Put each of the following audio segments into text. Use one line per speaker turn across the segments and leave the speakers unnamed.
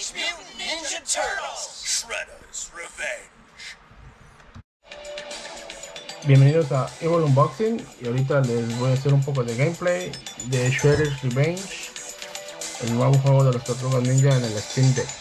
Teenage Mutant Ninja Turtles. Shredder's Revenge.
Bienvenidos a Evil Unboxing y ahorita les voy a hacer un poco de gameplay de Shredder's Revenge, el nuevo juego de los Tortugas Ninja en el Steam Deck.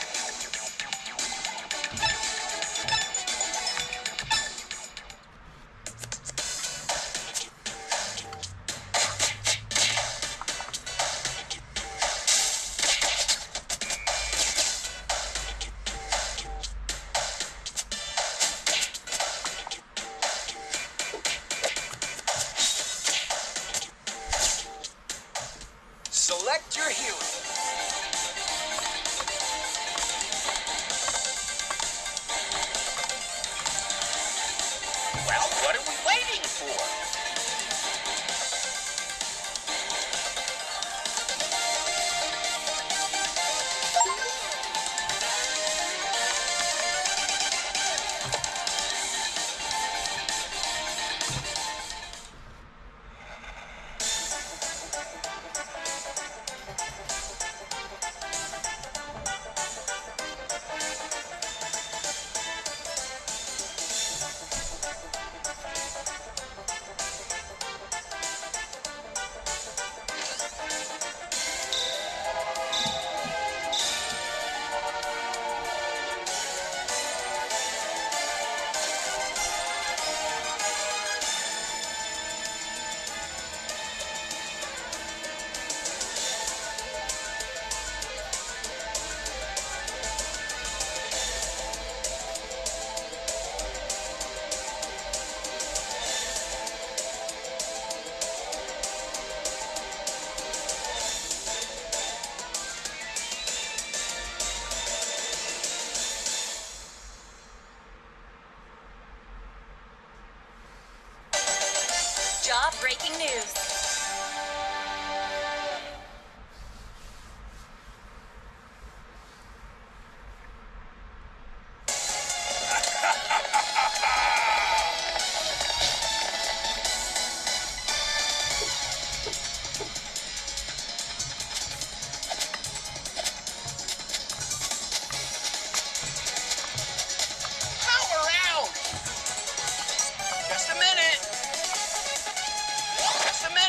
Select your hero. Well, what are we waiting for?
Breaking news.
Power out! Just a minute. Just a minute.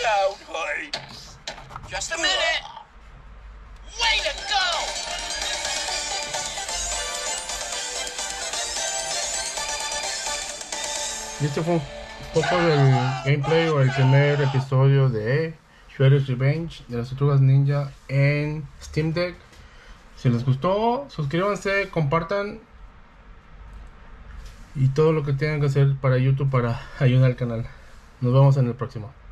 out, honey.
Just a minute. Way to go!
Y este fue un poco del gameplay o el primer episodio de Shredder's Revenge de las Tortugas Ninja en Steam Deck. Si les gustó, suscríbanse, compartan y todo lo que tengan que hacer para YouTube para ayudar al canal. Nos vemos en el próximo.